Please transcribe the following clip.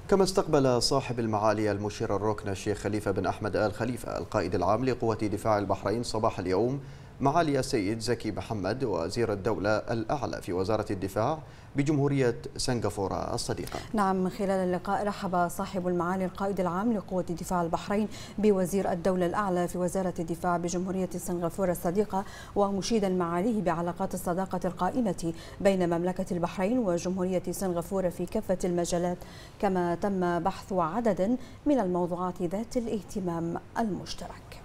كما استقبل صاحب المعالي المشير الركن الشيخ خليفة بن أحمد آل خليفة القائد العام لقوة دفاع البحرين صباح اليوم معالي السيد زكي محمد وزير الدولة الأعلى في وزارة الدفاع بجمهورية سنغافورة الصديقة. نعم، من خلال اللقاء رحب صاحب المعالي القائد العام لقوة دفاع البحرين بوزير الدولة الأعلى في وزارة الدفاع بجمهورية سنغافورة الصديقة، ومشيدا معاليه بعلاقات الصداقة القائمة بين مملكة البحرين وجمهورية سنغافورة في كافة المجالات، كما تم بحث عدد من الموضوعات ذات الاهتمام المشترك.